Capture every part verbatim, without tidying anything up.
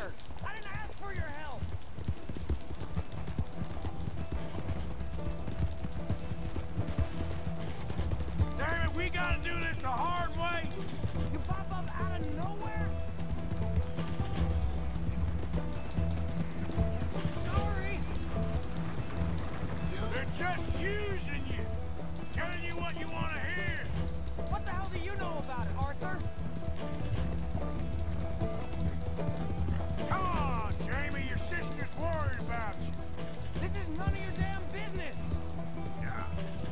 Arthur! I didn't ask for your help! Damn it, we gotta do this the hard way! You pop up out of nowhere? Sorry! They're just using you! Telling you what you want to hear! What the hell do you know about it, Arthur? Come on, Jamie, your sister's worried about you. This is none of your damn business! Yeah.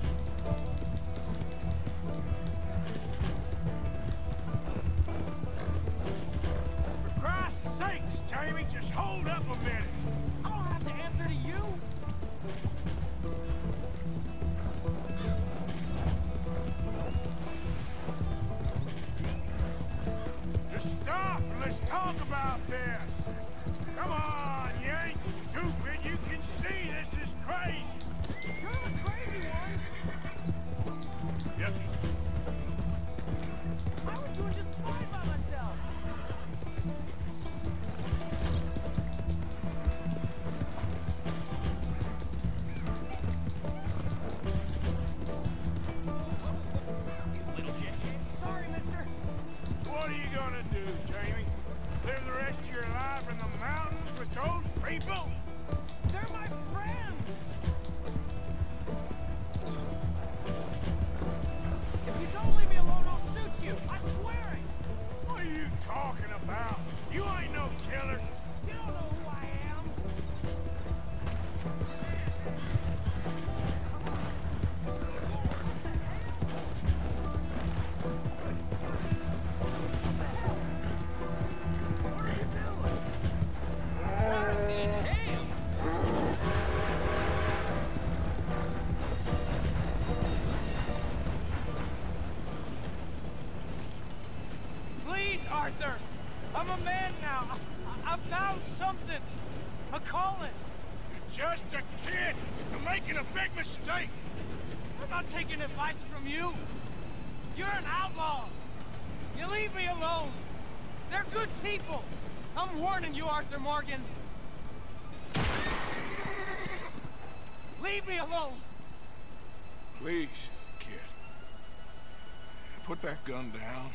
For Christ's sakes, Jamie, just hold up a minute. I don't have to answer to you! Just stop and let's talk about this. Come on, you ain't stupid. You can see this is crazy. You're the crazy one! Yep. I was doing just fine by myself! Little jackass. Sorry, mister. What are you gonna do, Jamie? Live the rest of your life in the mountains with those people? They're my friends! If you don't leave me alone, I'll shoot you! I swear it! What are you talking about? You ain't no killer. You don't know who I am! What are you doing? Justin, damn! Please, Arthur! I'm a man now. I, I found something. A calling. You're just a kid. You're making a big mistake. I'm not taking advice from you. You're an outlaw. You leave me alone. They're good people. I'm warning you, Arthur Morgan. Leave me alone. Please, kid. Put that gun down.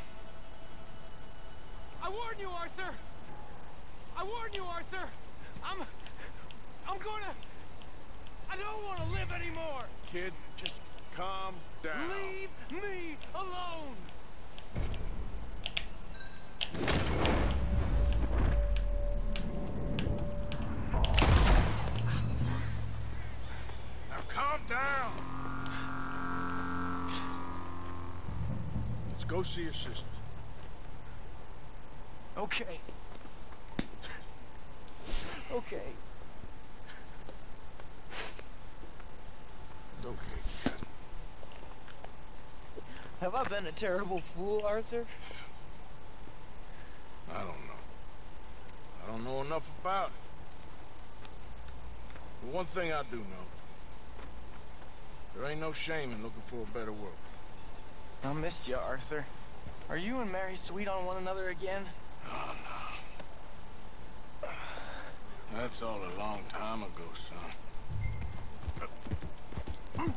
I warn you, Arthur. I warn you, Arthur. I'm... I'm gonna... I don't want to live anymore. Kid, just calm down. Leave me alone. Now calm down. Let's go see your sister. Okay. Okay. It's okay, kid. Have I been a terrible fool, Arthur? I don't know. I don't know enough about it. But one thing I do know. There ain't no shame in looking for a better world. I missed you, Arthur. Are you and Mary sweet on one another again? Oh, no. That's all a long time ago, son.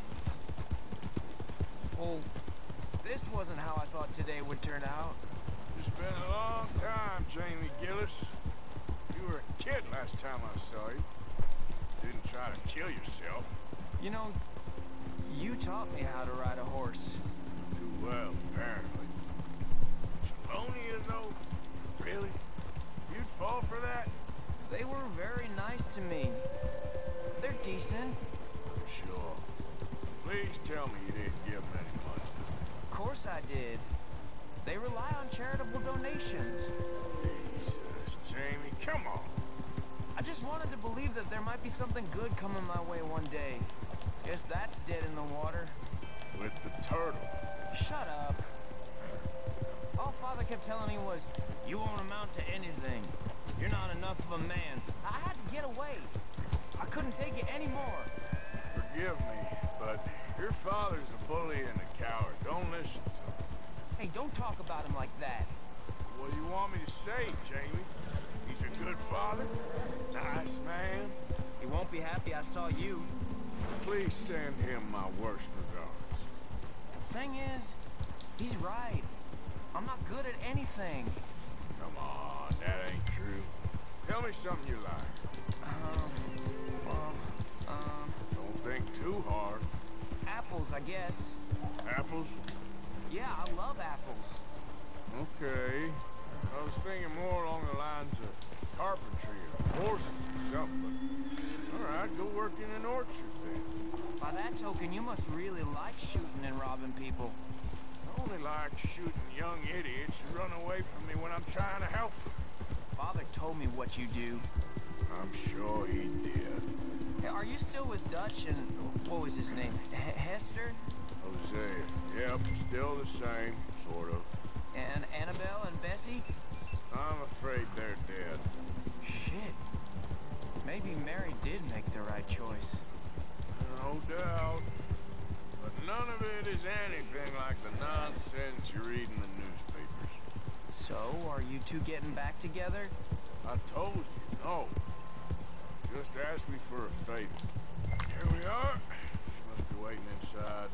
Well, this wasn't how I thought today would turn out. It's been a long time, Jamie Gillis. You were a kid last time I saw you. Didn't try to kill yourself. You know, you taught me how to ride a horse. Too well, apparently. Chelonia, though? Really? You'd fall for that? They were very nice to me. They're decent. I'm sure. Please tell me you didn't give them any money. Of course I did. They rely on charitable donations. Jesus, Jamie, come on. I just wanted to believe that there might be something good coming my way one day. Guess that's dead in the water. With the turtle. Shut up. All Father kept telling me was, you won't amount to anything. You're not enough of a man. I had to get away. I couldn't take it anymore. Forgive me, but your father's a bully and a coward. Don't listen to him. Hey, don't talk about him like that. What do you want me to say, Jamie? He's He's a good father. Nice man. He won't be happy I saw you. Please send him my worst regards. Thing is, he's right. I'm not good at anything. Come on, that ain't true. Tell me something you like. Um, well, um... Don't think too hard. apples, I guess. Apples? Yeah, I love apples. Okay. I was thinking more along the lines of carpentry or horses or something, but... Alright, go work in an orchard then. By that token, you must really like shooting and robbing people. I only like shooting young idiots who run away from me when I'm trying to help them. Father told me what you do. I'm sure he did. Hey, are you still with Dutch and... what was his name? H Hester? Hosea. Yep, still the same, sort of. And Annabelle and Bessie? I'm afraid they're dead. Shit. Maybe Mary did make the right choice. No doubt. But none of it is anything like the nonsense you read in the newspapers. So, are you two getting back together? I told you, no. Just ask me for a favor. Here we are. She must be waiting inside.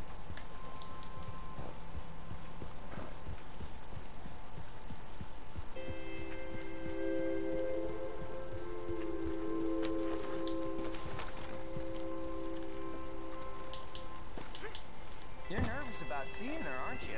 You're nervous about seeing her, aren't you?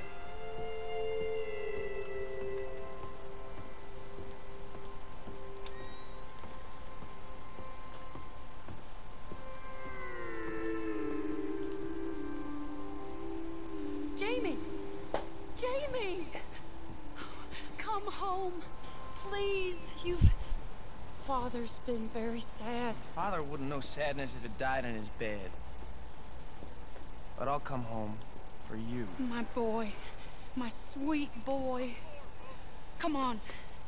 Jamie! Jamie! Come home, please. You've... Father's been very sad. Father wouldn't know sadness if it died in his bed. But I'll come home for you. My boy. My sweet boy. Come on.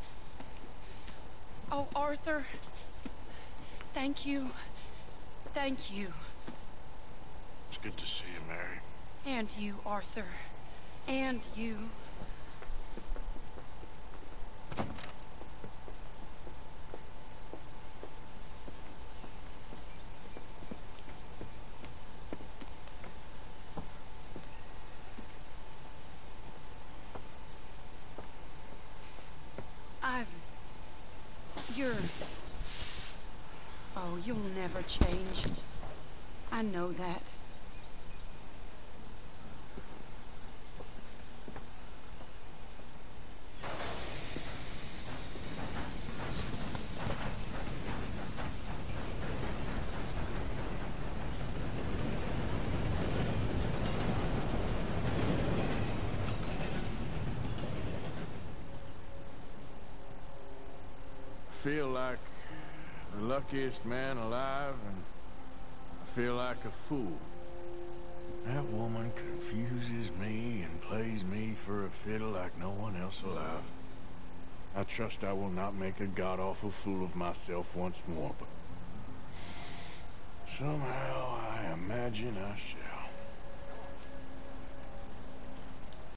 Oh, Arthur. Thank you. Thank you. It's good to see you, Mary. And you, Arthur. And you. I've... You're... Oh, you'll never change. I know that. I feel like the luckiest man alive, and I feel like a fool. That woman confuses me and plays me for a fiddle like no one else alive. I trust I will not make a god-awful fool of myself once more, but somehow I imagine I shall.